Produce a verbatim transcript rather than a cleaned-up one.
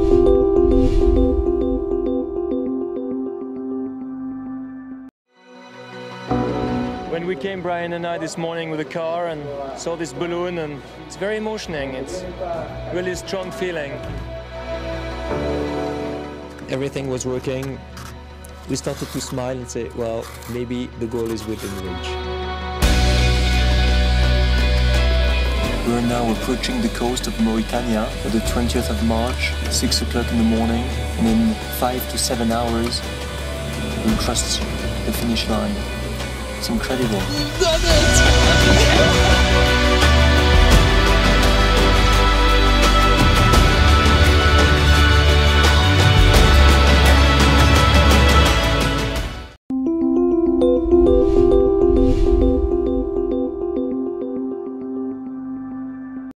When we came, Brian and I, this morning with the car and saw this balloon, and it's very emotional. It's really a strong feeling. Everything was working. We started to smile and say, well, maybe the goal is within reach. We are now approaching the coast of Mauritania on the twentieth of March, six o'clock in the morning, and in five to seven hours, we'll cross the finish line. It's incredible. We've done it!